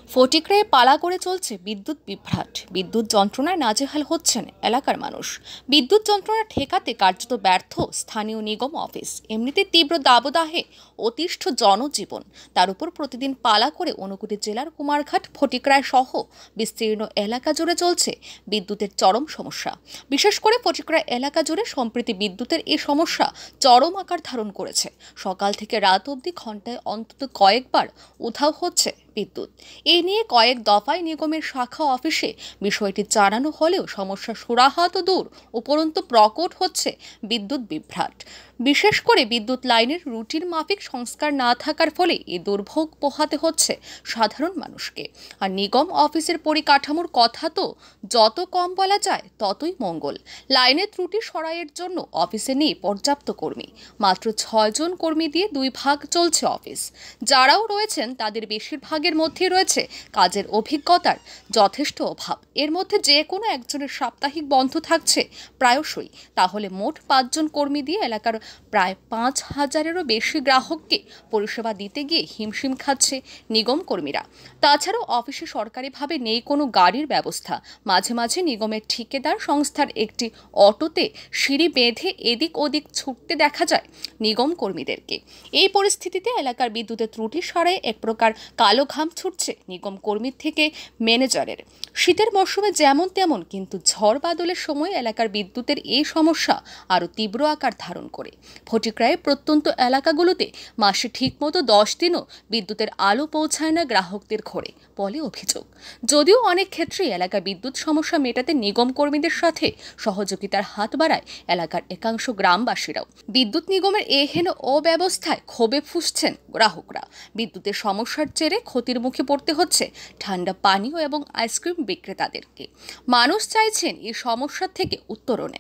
ফটিকরায় পালা করে চলছে বিদ্যুৎ বিভ্রাট। বিদ্যুৎ যন্ত্রণায় নাজেহাল হচ্ছেন এলাকার মানুষ। বিদ্যুৎ যন্ত্রণা ঠেকাতে কার্যত ব্যর্থ স্থানীয় নিগম অফিস। এমনিতে তীব্র দাবদাহে অতিষ্ঠ জনজীবন, তার উপর প্রতিদিন পালা করে ঊনকোটি জেলার কুমারঘাট, ফটিকরায় সহ বিস্তীর্ণ এলাকা জুড়ে চলছে বিদ্যুতের চরম সমস্যা। বিশেষ করে ফটিকরায় এলাকা জুড়ে সম্প্রতি বিদ্যুতের এই সমস্যা চরম আকার ধারণ করেছে। সকাল থেকে রাত অবধি ঘন্টায় অন্তত কয়েকবার উধাও হচ্ছে বিদ্যুৎ। এই নিয়ে কয়েক দফায় নিগমের শাখা অফিসে বিষয়টি জানানো হলেও সমস্যা সুরাহা তো দূর, উপরন্তু প্রকট হচ্ছে বিদ্যুৎ বিভ্রাট। বিশেষ করে বিদ্যুৎ লাইনের রুটিন মাফিক সংস্কার না থাকার ফলে এই দুর্ভোগ পোহাতে হচ্ছে সাধারণ মানুষকে। আর নিগম অফিসের পরিকাঠামোর কথা তো যত কম বলা যায় ততই মঙ্গল। লাইনের ত্রুটি সরাইয়ের জন্য অফিসে নেই পর্যাপ্ত কর্মী। মাত্র 6 জন কর্মী দিয়ে 2 ভাগ চলছে অফিস। যারাও রয়েছেন তাদের বেশিরভাগের মধ্যে রয়েছে কাজের অভিজ্ঞতার যথেষ্ট অভাব। এর মধ্যে যে কোনো একজনের সাপ্তাহিক বন্ধ থাকছে প্রায়শই। তাহলে মোট 5 জন কর্মী দিয়ে এলাকার প্রায় 5,000-এরও বেশি গ্রাহককে পরিষেবা দিতে গিয়ে হিমশিম খাচ্ছে নিগম কর্মীরা। তাছাড়াও অফিসে সরকারিভাবে নেই কোনো গাড়ির ব্যবস্থা। মাঝে মাঝে নিগমের ঠিকাদার সংস্থার একটি অটোতে সিঁড়ি বেঁধে এদিক ওদিক ছুটতে দেখা যায় নিগম কর্মীদেরকে। এই পরিস্থিতিতে এলাকার বিদ্যুতের ত্রুটি সারায় এক প্রকার কালো ঘাম ছুটছে নিগম কর্মীর থেকে ম্যানেজারের। শীতের মরশুমে যেমন তেমন, কিন্তু ঝড় বাদলের সময় এলাকার বিদ্যুতের এই সমস্যা আরও তীব্র আকার ধারণ করে। ফটিকরায়ের প্রত্যন্ত এলাকাগুলোতে মাসে ঠিকমতো 10 দিনও বিদ্যুতের আলো পৌঁছায় না গ্রাহকদের ঘরে বলে অভিযোগ। যদিও অনেক ক্ষেত্রেই এলাকার বিদ্যুৎ সমস্যা মেটাতে নিগম কর্মীদের সাথে সহযোগিতার হাত বাড়ায় এলাকার একাংশ গ্রামবাসীরাও। বিদ্যুৎ নিগমের এহেন অব্যবস্থায় ক্ষোভে ফুঁসছেন গ্রাহকরা। বিদ্যুতের সমস্যার জেরে ক্ষতির মুখে পড়তে হচ্ছে ঠান্ডা পানীয় এবং আইসক্রিম বিক্রেতাদেরকে। মানুষ চাইছেন এই সমস্যার থেকে উত্তরণের।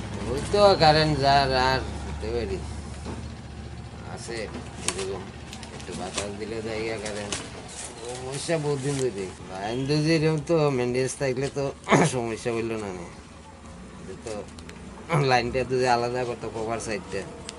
কারেন্ট যার আর আছে এরকম একটু বাতাস দিলে জায়গা কারেন্ট সমস্যা বহুত দিন ধরে লাইন যদি এরকম তো মেনটেন্স থাকলে তো সমস্যা বলল না। তো লাইনটা যদি আলাদা করতো কভার সাইডটা,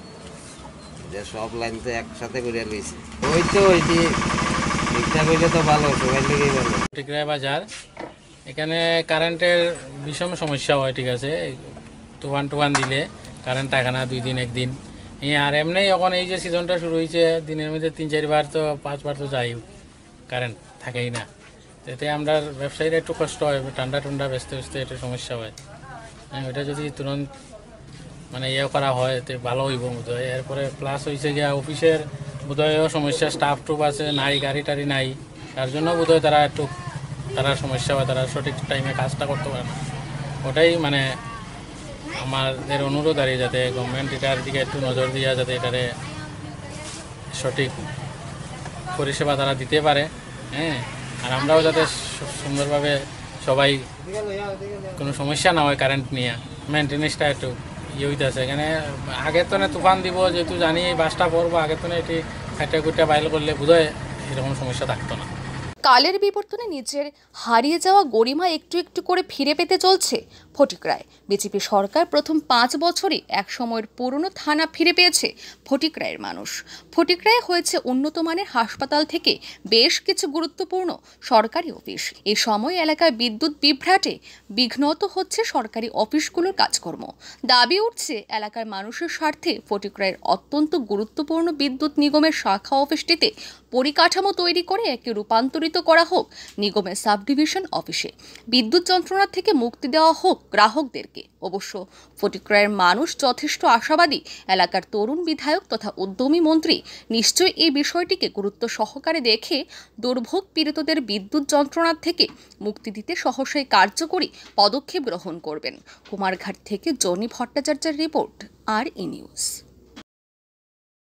যে সব লাইন তো একসাথে করে লইছে ওই তো ওইটি ঠিকঠাক হইলে তো ভালো, সবাই লেগেই ভালো। ফটিকরায় বাজার এখানে কারেন্টের বিষম সমস্যা হয়, ঠিক আছে। তুফান দিলে কারেন্ট থাকে না 2 দিন 1 দিন। আর এমনি এখন এই যে সিজনটা শুরু হয়েছে, দিনের মধ্যে 3-4 বার তো 5 বার তো যাই, কারেন্ট থাকেই না। এতে আমরা ব্যবসায়ীরা একটু কষ্ট হয়, ঠান্ডা বেচতে একটু সমস্যা হয়। ওইটা যদি তুরন্ত মানে করা হয় এতে ভালো হইব বোধহয়। এরপরে প্লাস হয়েছে গিয়া অফিসের বোধহয় সমস্যা, স্টাফ টুপ আছে নাই, গাড়ি টাড়ি নাই, তার জন্য বোধহয় তারা সমস্যা হয়, তারা সঠিক টাইমে কাজটা করতে পারে না। ওটাই মানে আমাদের অনুরোধ আর যাতে গভর্নমেন্ট এটার দিকে একটু নজর দিয়া যাতে এটারে সঠিক পরিষেবা তারা দিতে পারে। আর আমরাও যাতে সুন্দরভাবে সবাই কোনো সমস্যা না হয় কারেন্ট নিয়ে, মেনটেন্যান্সটা একটু হইতে আছে। এখানে আগে তো তুফান দিব, যেহেতু জানি এই বাসটা পড়বো, আগে তো এটি খাইটা কুইটা বাইল করলে বোধহয় এরকম সমস্যা থাকতো না। কালের বিবর্তনে নিজের হারিয়ে যাওয়া গরিমা একটু একটু করে ফিরে পেতে চলছে ফটিকরায়। বিজেপি সরকার প্রথম 5 বছরে এক সময়ের পুরনো থানা ফিরে পেয়েছে ফটিকরায়ের মানুষ। ফটিকরায় হয়েছে উন্নত মানের হাসপাতাল থেকে বেশ কিছু গুরুত্বপূর্ণ সরকারি অফিস। এই সময় এলাকায় বিদ্যুৎ বিভ্রাটে বিঘ্নত হচ্ছে সরকারি অফিসগুলোর কাজকর্ম। দাবি উঠছে এলাকার মানুষের স্বার্থে ফটিকরায়ের অত্যন্ত গুরুত্বপূর্ণ বিদ্যুৎ নিগমের শাখা অফিসটিতে পরিকাঠামো তৈরি করে একে রূপান্তরিত করা হোক নিগমের সাব ডিভিশন অফিসে। বিদ্যুৎ যন্ত্রণা থেকে মুক্তি দেওয়া হোক গ্রাহকদেরকে। অবশ্য ফটিকরায়ের মানুষ যথেষ্ট আশাবাদী। এলাকার তরুণ বিধায়ক তথা উদ্যমী মন্ত্রী নিশ্চয়ই এই বিষয়টিকে গুরুত্ব সহকারে দেখে দুর্ভোগ পীড়িতদের বিদ্যুৎ যন্ত্রণার থেকে মুক্তি দিতে সহসাই কার্যকরী পদক্ষেপ গ্রহণ করবেন। কুমারঘাট থেকে জনি ভট্টাচার্যের রিপোর্ট, আর ই নিউজ।